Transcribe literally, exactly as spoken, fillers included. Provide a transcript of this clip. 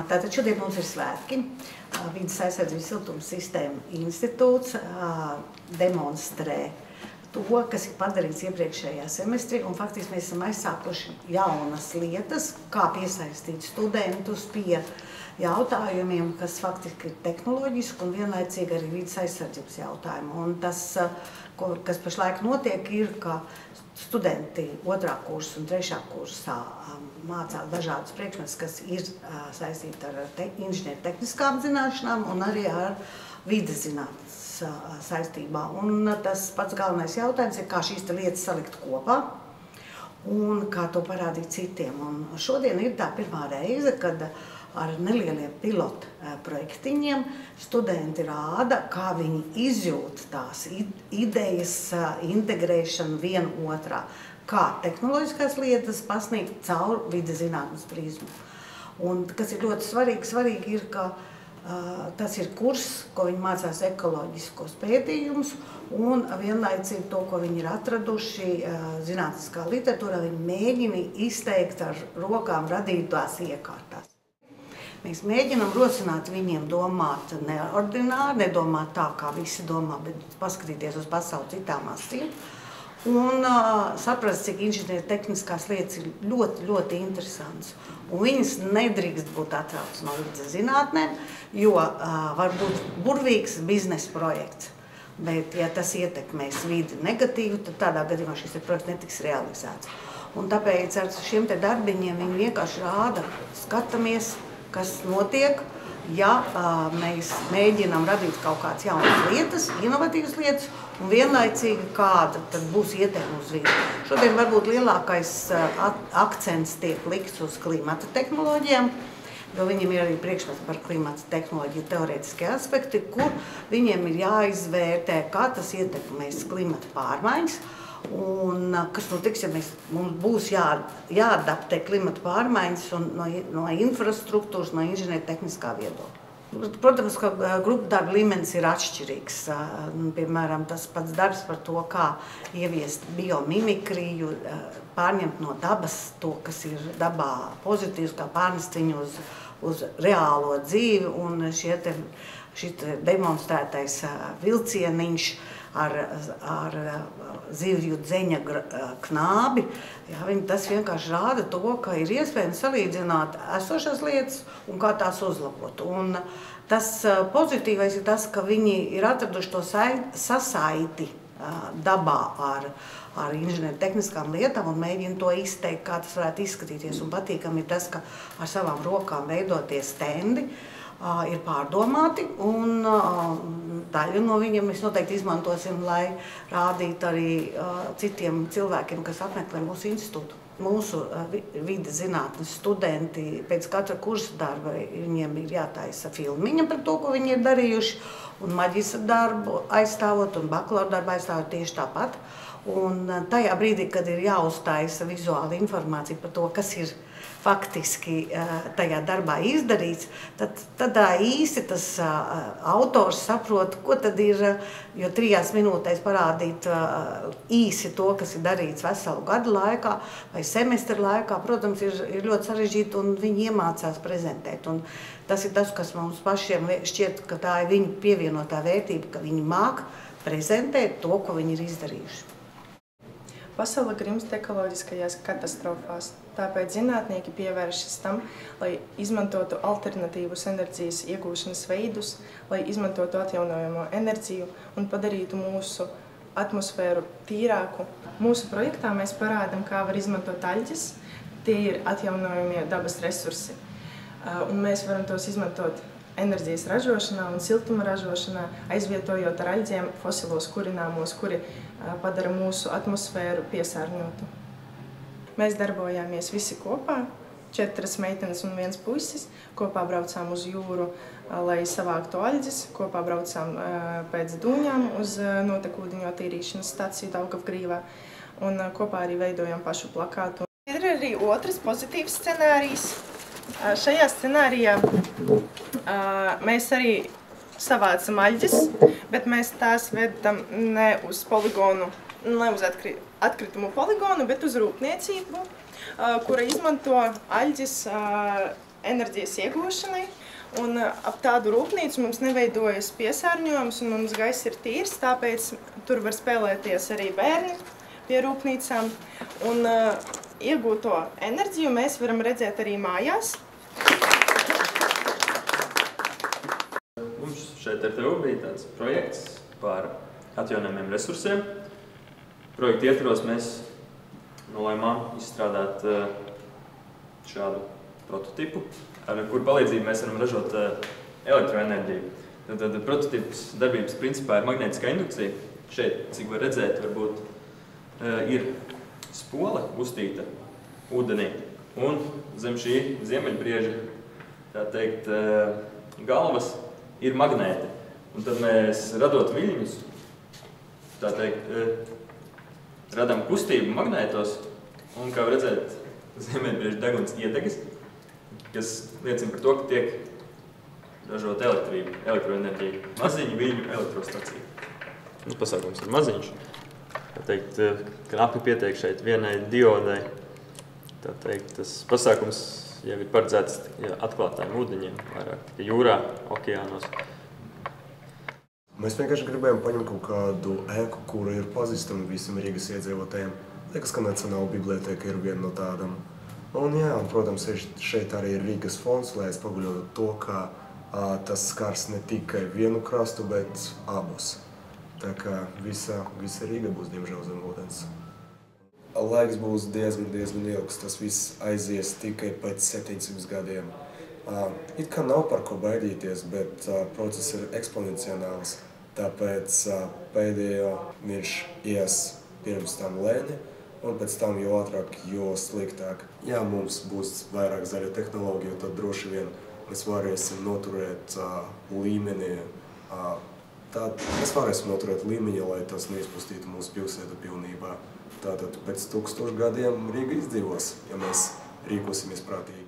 Tātad šodien mums ir svētki. Vides aizsardzības siltuma sistēma institūts demonstrē to, kas ir padarīts iepriekšējā semestrī, un faktiski mēs esam aizsākuši jaunas lietas, kā piesaistīt studentus pie jautājumiem, kas faktiski ir tehnoloģiski un vienlaicīgi arī vides aizsardzības jautājumi. Un tas, ko, kas pašlaik notiek, ir, ka studenti otrā kursa un trešā kursā mācās dažādas priekšmetus, kas ir saistīti ar te, inženieru tehniskām zināšanām un arī ar vides zinātnes saistībā. Un tas pats galvenais jautājums ir, kā šīs lietas salikt kopā un kā to parādīt citiem. Un šodien ir tā pirmā reize, kad ar nelieliem pilotu projektiņiem studenti rāda, kā viņi izjūt tās idejas integrēšanu vienu otrā, kā tehnoloģiskās lietas pasniegt caur vides zinātnes prizmu. Un kas ir ļoti svarīgi, svarīgi ir, ka uh, tas ir kurs, ko viņi mācās ekoloģiskos pētījumus, un vienlaicīgi to, ko viņi ir atraduši uh, zinātniskā literatūrā, viņi mēģina izteikt ar rokām radītās iekārtās. Mēs mēģinām rosināt viņiem domāt neordināri, nedomāt tā, kā visi domā, bet paskatīties uz pasauli citām acīm. Un uh, saprast, cik inženieru tehniskās lietas ir ļoti, ļoti interesants. Un viņas nedrīkst būt atrautas no vides zinātnēm, jo uh, var būt burvīgs biznesa projekts. Bet, ja tas ietekmēs vidi negatīvi, tad tādā gadījumā šis projekts netiks realizēts. Un tāpēc ar šiem te darbiņiem viņi vienkārši rāda, skatāmies, kas notiek, ja uh, mēs mēģinām radīt kaut kādas jaunas lietas, inovatīvas lietas, un vienlaicīgi kāda tad būs ietekme uz vidi. Šodien varbūt lielākais uh, akcents tiek likts uz klimata tehnoloģijām, jo viņiem ir arī priekšmets par klimata tehnoloģiju teorētiskie aspekti, kur viņiem ir jāizvērtē, kā tas ietekmēs klimata pārmaiņas, un kas notiks, ja mēs, mums būs jā, jāadaptē klimata pārmaiņas un no, no infrastruktūras, no inženieru tehniskā viedokļa. Protams, ka grupu darba līmenis ir atšķirīgs. Piemēram, tas pats darbs par to, kā ieviest biomimikriju, pārņemt no dabas to, kas ir dabā pozitīvs, kā pārnest viņu uz, uz reālo dzīvi, un šie te, šie demonstrētais vilcieniņš ar, ar zivju dzeņa knābi, jā, viņi, tas vienkārši rāda to, ka ir iespējams salīdzināt esošās lietas un kā tās uzlabot. Un tas pozitīvais ir tas, ka viņi ir atraduši to sasaiti dabā ar, ar inženieru tehniskām lietām un mēģina to izteikt, kā tas varētu izskatīties. Un patīkami ir tas, ka ar savām rokām veidoties stendi ir pārdomāti, un daļu no viņiem mēs noteikti izmantosim, lai rādītu arī citiem cilvēkiem, kas apmeklē mūsu institūtu. Mūsu vides zinātnes studenti pēc katra kursa darba viņiem ir jātaisa filmiņa par to, ko viņi ir darījuši, un maģistra darbu aizstāvot un bakalaura darbu aizstāvot tieši tāpat. Un tajā brīdī, kad ir jāuztaisa vizuāla informācija par to, kas ir faktiski tajā darbā izdarīts, tad tādā īsti tas autors saprot, ko tad ir, jo trijās minūtēs parādīt īsi to, kas ir darīts veselu gadu laikā vai semestra laikā, protams, ir, ir ļoti sarežģīti un viņi iemācās prezentēt. Un tas ir tas, kas mums pašiem šķiet, ka tā ir viņu pievienotā vērtība, ka viņi māk prezentēt to, ko viņi ir izdarījuši. Pasaule grimst ekoloģiskajās katastrofās, tāpēc zinātnieki pievēršas tam, lai izmantotu alternatīvus enerģijas iegūšanas veidus, lai izmantotu atjaunojamo enerģiju un padarītu mūsu atmosfēru tīrāku. Mūsu projektā mēs parādām, kā var izmantot aļģes, tie ir atjaunojamie dabas resursi, un mēs varam tos izmantot enerģijas ražošanā un siltuma ražošanā, aizvietojot ar aļģiem fosilos kurināmos, kuri padara mūsu atmosfēru piesārņotu. Mēs darbojāmies visi kopā, četras meitenes un viens puisis, kopā braucām uz jūru, lai savāktu aļģes, kopā braucām pēc dūņām uz notekūdeņu attīrīšanas staciju Daugavgrīvā un kopā arī veidojām pašu plakātu. Ir arī otrs pozitīvs scenārijs. Šajā scenārijā mēs arī savācam aļģes, bet mēs tās vedam ne uz poligonu, ne uz atkritumu poligonu, bet uz rūpniecību, kura izmanto aļģes enerģijas iegūšanai. Un ap tādu rūpnīcu mums neveidojas piesārņojums un mums gaiss ir tīrs, tāpēc tur var spēlēties arī bērni pie rūpnīcām. Un uh, iegūto enerģiju mēs varam redzēt arī mājās. Mums šeit ar tevi bija tāds projekts par atjaunojamiem resursiem. Projekta ietvaros mēs nolēmām izstrādāt šādu prototipu, ar kuru palīdzību mēs varam ražot elektroenerģiju. Tad, tad prototips darbības principā ir magnētiskā indukcija. Šeit, cik var redzēt, varbūt ir spole uztīta ūdenī, un zem šī ziemeļbrieža, tā teikt, galvas ir magnēti. Un tad mēs, radot viļņus, tā teikt, radām kustību magnētos, un, kā var redzēt, ziemeļbrieža deguns iedegas, kas liecina par to, ka tiek ražot elektrību, elektroenerģiju. Maziņu viļņu elektrostacija. Nu, pasākums ir maziņš. Tā teikt, knapi pietiek šeit vienai diodai. Tā teikt, tas pasākums jau ir paredzēts atklātājiem ūdeņiem, vairāk tikai jūrā, okeānos. Mēs vienkārši gribējām paņemt kaut kādu ēku, kura ir pazīstama visam Rīgas iedzīvotājiem. Liekas, ka Nacionāla biblioteka ir viena no tādām. Un, jā, un, protams, šeit arī ir Rīgas fonds, lai atspoguļotu to, ka a, tas skars ne tikai vienu krastu, bet abus. Tā kā visa, visa Rīga būs, diemžēl, zem ūdens. Laiks būs diezgan, diezgan ilgs. Tas viss aizies tikai pēc septiņsimt gadiem. A, it kā nav par ko baidīties, bet a, process ir eksponenciāls. Tāpēc a, pēdējo viņš ies pirms tam lēni, un pēc tam jo ātrāk, jo sliktāk. Ja mums būs vairāk zaļu tehnoloģiju, tad droši vien mēs varēsim noturēt uh, līmeni. Uh, tad mēs varēsim noturēt līmeni, lai tas neizpustītu mūsu pilsētu pilnībā. Tātad pēc tūkstošu gadiem Rīga izdzīvos, ja mēs rīkosimies prātīgi.